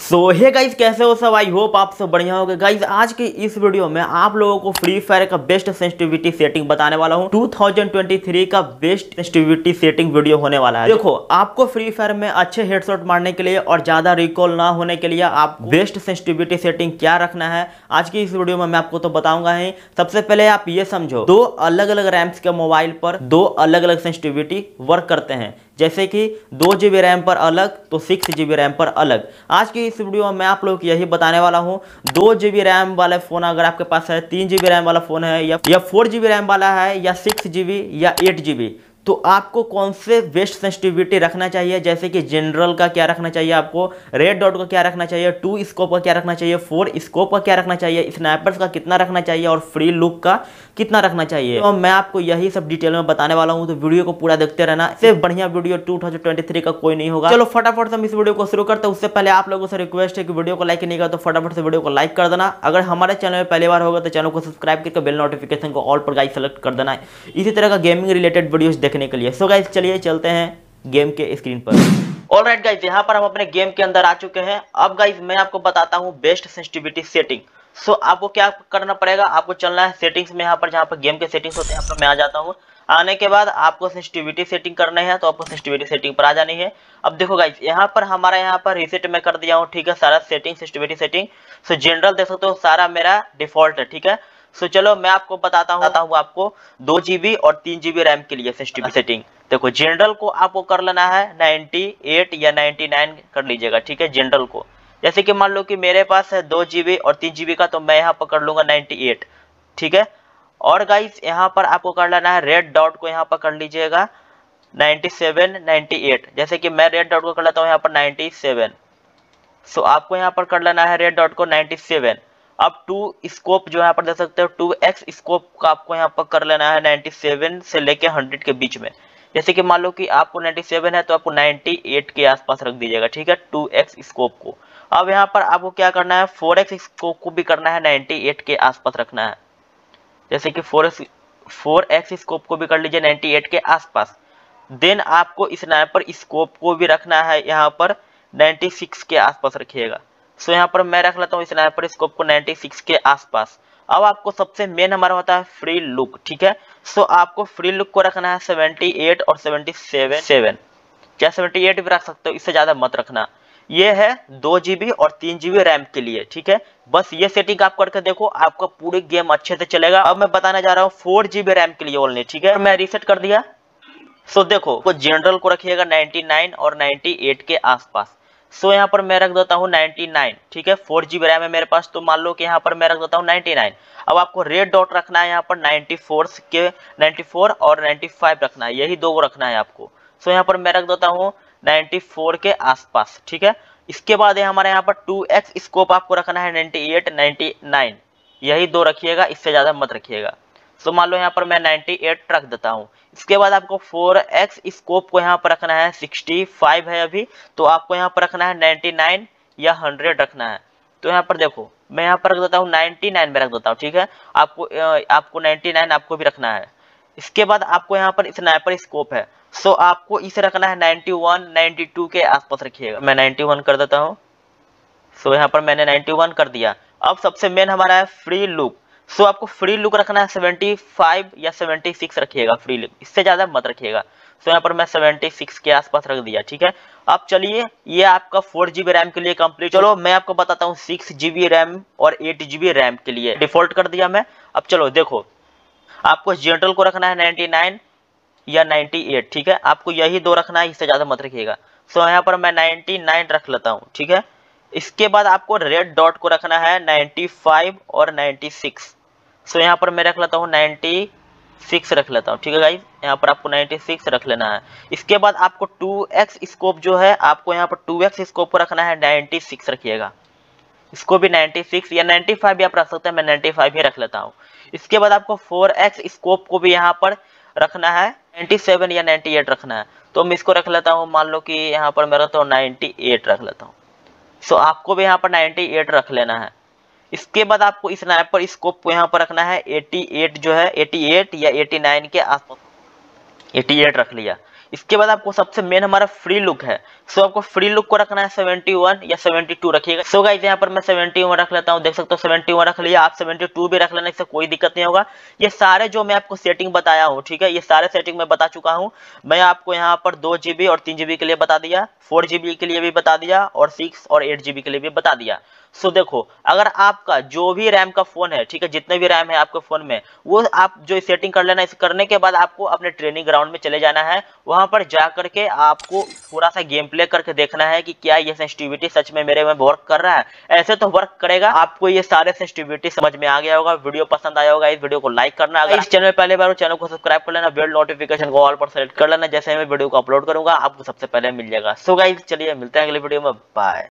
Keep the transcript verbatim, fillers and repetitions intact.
सो hey guys, कैसे हो सब। आई होप आप सब बढ़िया होंगे। गाइस आज की इस वीडियो में आप लोगों को फ्री फायर का बेस्ट सेंसिटिविटी सेटिंग बताने वाला हूं। दो हज़ार तेईस का बेस्ट सेंसिटिविटी सेटिंग वीडियो होने वाला है। देखो, आपको फ्री फायर में अच्छे हेडशॉट मारने के लिए और ज्यादा रिकॉल ना होने के लिए आपको बेस्ट सेंसिटिविटी सेटिंग क्या रखना है आज की इस वीडियो में मैं आपको तो बताऊंगा ही। सबसे पहले आप ये समझो, दो अलग अलग रैम्स के मोबाइल पर दो अलग अलग सेंसिटिविटी वर्क करते हैं। जैसे कि दो जी बी रैम पर अलग तो सिक्स जी बी रैम पर अलग। आज की इस वीडियो में मैं आप लोग को यही बताने वाला हूं। दो जी बी रैम वाला फोन अगर आपके पास है, तीन जी बी रैम वाला फोन है, या या फोर जी बी रैम वाला है, या सिक्स जी बी या एट जी बी, तो आपको कौन से बेस्ट सेंसिटिविटी रखना चाहिए। जैसे कि जनरल का क्या रखना चाहिए, आपको रेड डॉट का क्या रखना चाहिए, टू स्कोप का क्या रखना चाहिए, फोर स्कोप का क्या रखना चाहिए, स्नैपर्स का कितना रखना चाहिए और फ्री लुक का कितना रखना चाहिए। तो मैं आपको यही सब डिटेल में बताने वाला हूं, तो वीडियो को पूरा देखते रहना। सिर्फ बढ़िया वीडियो दो हज़ार तेईस का कोई नहीं होगा। चलो फटाफट से हम इस वीडियो को शुरू करते हैं। उससे पहले आप लोगों से रिक्वेस्ट है कि वीडियो को लाइक नहीं कर तो फटाफट से वीडियो को लाइक कर देना। अगर हमारे चैनल में पहली बार होगा तो चैनल को सब्सक्राइब करके बेल नोटिफिकेशन को ऑल पर गाइस सेलेक्ट कर देना इसी तरह का गेमिंग रिलेटेड वीडियोस देखने के लिए। सो गाइस चलिए चलते हैं गेम के स्क्रीन पर। ऑलराइट गाइस, यहाँ पर हम अपने गेम के अंदर आ चुके हैं। अब गाइस मैं आपको बताता हूँ बेस्ट सेंसिटिविटी सेटिंग। सो आपको क्या करना पड़ेगा, आपको चलना है सेटिंग्स में। यहाँ पर जहाँ पर गेम के सेटिंग्स होते हैं यहाँ पर मैं आ जाता हूँ। आने के बाद आपको सेंसिटिविटी सेटिंग करना है तो आपको सेंसिटिविटी सेटिंग पर आ जानी है। अब देखो गाइस, यहाँ पर हमारा यहाँ पर रीसेट में कर दिया हूँ, ठीक है, सारा setting sensitivity setting. So general देख सकते हो सारा मेरा डिफॉल्ट है, ठीक है। सो चलो मैं आपको बताता हूँ बताता हूँ आपको दो जीबी और तीन जीबी रैम के लिए सेंसिटिविटी सेटिंग। देखो, जनरल को आपको कर लेना है अट्ठानवे या निन्यानवे कर लीजिएगा, ठीक है। जनरल को जैसे कि मान लो कि मेरे पास है दो जीबी और तीन जीबी का, तो मैं यहाँ पर कर लूंगा अट्ठानवे, ठीक है। और गाइस यहाँ पर आपको कर लेना है रेड डॉट को, यहाँ पर कर लीजिएगा सत्तानवे अट्ठानवे। जैसे कि मैं रेड डॉट को कर लेता हूँ यहाँ पर सत्तानवे। सो आपको यहाँ पर कर लेना है रेड डॉट को सत्तानवे। अब टू स्कोप जो यहाँ पर देख सकते हो, टू एक्स स्कोप का आपको यहाँ पर कर लेना है सत्तानवे से लेके सौ के बीच में। जैसे कि मान लो कि आपको सत्तानवे है तो आपको अट्ठानवे के आसपास रख दीजिएगा, ठीक है, टू एक्स स्कोप को। अब यहाँ पर आपको क्या करना है, फोर एक्स स्कोप को भी करना है अट्ठानवे के आसपास रखना है। जैसे कि four x four x scope को भी कर लीजिए अट्ठानवे के आसपास। देन आपको स्नाइपर स्कोप को भी रखना है यहाँ पर छियानवे के आसपास रखिएगा। सो यहाँ पर मैं रख लेता हूँ स्नाइपर स्कोप को छियानवे के आसपास। अब आपको सबसे मेन हमारा होता है फ्री लुक, ठीक है। सो आपको फ्री लुक को रखना है अठहत्तर और सतहत्तर, क्या अठहत्तर भी रख सकते हो, इससे ज्यादा मत रखना। ये है दो जीबी और तीन जीबी रैम के लिए, ठीक है। बस ये सेटिंग आप करके देखो, आपका पूरी गेम अच्छे से चलेगा। अब मैं बताने जा रहा हूँ फोर जीबी रैम के लिए ओनली, ठीक है। मैं रीसेट कर दिया। सो so, देखो, तो जनरल को रखिएगा निन्यानवे और अट्ठानवे के आसपास। सो so, यहाँ पर मैं रख देता हूँ निन्यानवे, ठीक है। फोर जीबी रैम है मेरे पास, तो मान लो कि यहाँ पर मैं रख देता हूँ निन्यानवे। अब आपको रेड डॉट रखना है यहाँ पर चौरानवे के चौरानवे और पचानवे रखना है, यही दो को रखना है आपको। सो so, यहाँ पर मैं रख देता हूँ चौरानवे के आसपास, ठीक है। इसके बाद हमारे यहाँ पर टू एक्स स्कोप आपको रखना है अट्ठानवे निन्यानवे, यही दो रखिएगा, इससे ज्यादा मत रखिएगा। सो मान लो यहाँ पर मैं अट्ठानवे रख देता हूँ। इसके बाद आपको फोर एक्स स्कोप को यहाँ पर रखना है पैंसठ है अभी, तो आपको यहाँ पर रखना है निन्यानवे या सौ रखना है। तो यहाँ पर देखो, मैं यहाँ पर रख देता हूँ निन्यानवे में रख देता हूँ, ठीक है। आपको आपको निन्यानवे आपको भी रखना है। इसके बाद आपको यहाँ पर स्नाइपर स्कोप है, सो आपको इसे रखना है इक्यानवे बानवे के आसपास रखिएगा। मैं इक्यानवे कर देता हूँ। सो यहाँ पर मैंने इक्यानवे कर दिया। अब सबसे मेन हमारा है फ्री लुक। सो so, आपको फ्री लुक रखना है पचहत्तर या छिहत्तर रखिएगा, फ्री लुक, इससे ज्यादा मत रखिएगा। सो so, यहाँ पर मैं छिहत्तर के आसपास रख दिया, ठीक है। अब चलिए, ये आपका फोर जीबी रैम के लिए कंप्लीट। चलो मैं आपको बताता हूँ सिक्स जीबी रैम और एट जीबी रैम के लिए डिफॉल्ट कर दिया मैं। अब चलो देखो, आपको जनरल को रखना है निन्यानवे या अट्ठानवे, ठीक है। आपको यही दो रखना है, इससे ज्यादा मत रखिएगा। सो so, यहाँ पर मैं निन्यानवे रख लेता हूँ, ठीक है। इसके बाद आपको रेड डॉट को रखना है पचानवे और छियानवे। सो so, यहाँ पर मैं रख लेता हूँ छियानवे रख लेता हूँ, ठीक है गाइस। यहाँ पर आपको छियानवे रख लेना है। इसके बाद आपको टू एक्स स्कोप जो है, आपको यहाँ पर टू एक्स स्कोप को रखना है छियानवे रखिएगा। इसको भी छियानवे या पचानवे भी आप रख सकते हैं, मैं पचानवे ही रख लेता हूँ। इसके बाद आपको फोर एक्स स्कोप को भी यहाँ पर रखना है सत्तानवे या अट्ठानवे रखना है। तो मैं इसको रख लेता हूँ, मान लो कि यहाँ पर मैं रखता हूँ अट्ठानवे रख लेता हूँ। सो आपको भी यहाँ पर अट्ठानवे रख लेना है। इसके बाद आपको स्नाइपर स्कोप को यहाँ पर रखना है अट्ठासी जो है अट्ठासी या नवासी के आसपास, अट्ठासी रख लिया। इसके बाद आपको सबसे मेन हमारा फ्री लुक है। सो आपको फ्री लुक को रखना है सेवेंटी वन या सेवेंटी टू रखिएगा। सो गाइस यहाँ पर मैं सेवेंटी वन रख लेता हूँ, देख सकते हो सेवेंटी वन रख लिया, आप सेवेंटी टू भी रख लेना, इससे कोई दिक्कत नहीं होगा। ये सारे जो मैं आपको सेटिंग बताया हूँ, ठीक है, ये सारे सेटिंग मैं बता चुका हूँ। मैं आपको यहाँ पर दो जीबी और तीन जीबी के लिए बता दिया, फोर जीबी के लिए भी बता दिया और सिक्स और एट जीबी के लिए भी बता दिया। सो देखो, अगर आपका जो भी रैम का फोन है, ठीक है, जितने भी रैम है आपके फोन में, वो आप जो सेटिंग कर लेना। इस करने के बाद आपको अपने ट्रेनिंग ग्राउंड में चले जाना है। वहां पर जा करके आपको थोड़ा सा गेम प्ले करके देखना है कि क्या ये सेंसिटिविटी सच में मेरे में वर्क कर रहा है। ऐसे तो वर्क करेगा। आपको ये सारे सेंसिटिविटी समझ में आ गया होगा, वीडियो पसंद आया होगा, इस वीडियो को लाइक करना। अगर इस चैनल पहले बार हो, चैनल को सब्सक्राइब कर लेना, बेल नोटिफिकेशन को ऑल पर सेलेक्ट कर लेना। जैसे मैं वीडियो को अपलोड करूंगा आपको सबसे पहले मिल जाएगा। सो गाइस चलिए मिलते हैं अगले वीडियो में, बाय।